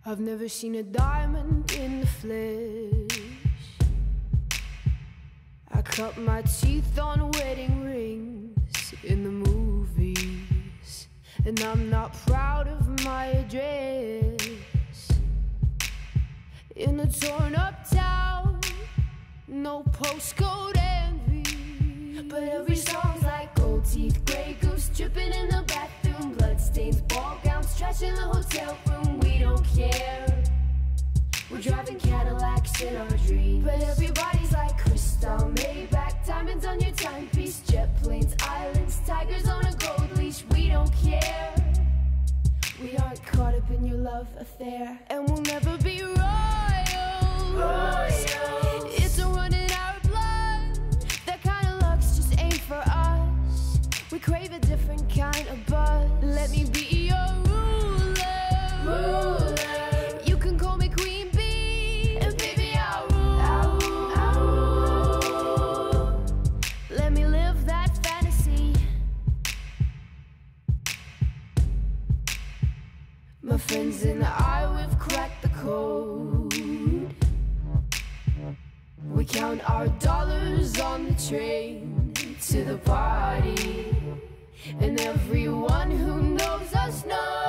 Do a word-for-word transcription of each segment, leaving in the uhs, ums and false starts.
I've never seen a diamond in the flesh. I cut my teeth on wedding rings in the movies, and I'm not proud of my address. In a torn up town, no postcode envy, but every song's like gold teeth, grey goose dripping in the bathroom, bloodstains, ball gowns, trash in the hotel room. We don't care. We're driving Cadillacs in our dreams, but everybody's like crystal, Maybach, diamonds on your timepiece, jet planes, islands, tigers on a gold leash. We don't care. We aren't caught up in your love affair, and we'll never be royal. Royal. It's a run in our blood. That kind of luck's just ain't for us. We crave a different kind of buzz. Let me be your ruler. Ruler. You can call me Queen Bee, and baby I'll rule. I'll rule. I'll rule. Let me live that fantasy. My friends and I, we've cracked the code. We count our dollars on the train to the party, and everyone who knows us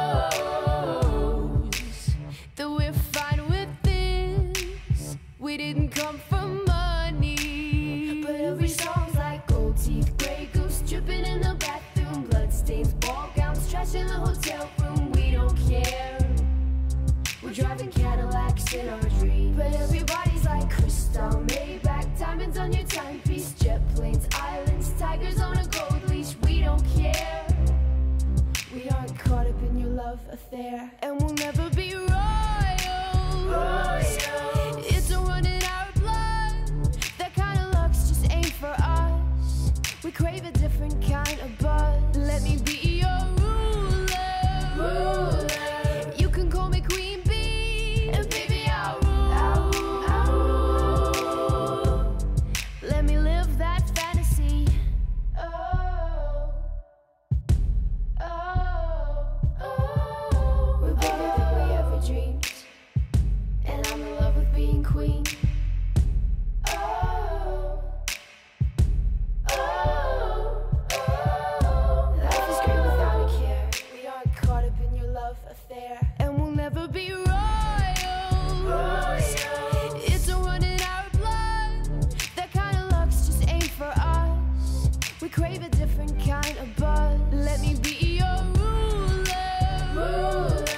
knows that we're fine with this. We didn't come for money, but every song's like gold teeth, grey goose dripping in the bathroom, bloodstains, ball gowns, trash in the hotel room. We don't care. We're driving Cadillacs in our dreams, but everybody's like crystal, Maybach, diamonds on your timepiece, jet planes, islands, tigers on a gold leash. We don't care. We aren't caught up in your love affair, and we'll never be royal. Royal. It's a run in our blood. That kind of luck's just ain't for us. We crave a different kind of buzz. Let me be your ruler. Ruler. You can call me Queen Bee, and baby I'll rule. I'll rule. I'll rule. Let me live that fantasy. Oh, oh, oh. We're bigger than we ever dreamed, and I'm in love with being queen. Oh, oh, oh. Life is great without a care. We aren't caught up in your love affair, and we'll never be royal. Royal. It's a run in our blood. That kind of luck's just ain't for us. We crave a different kind of buzz. Let me be your ruler. Ruler.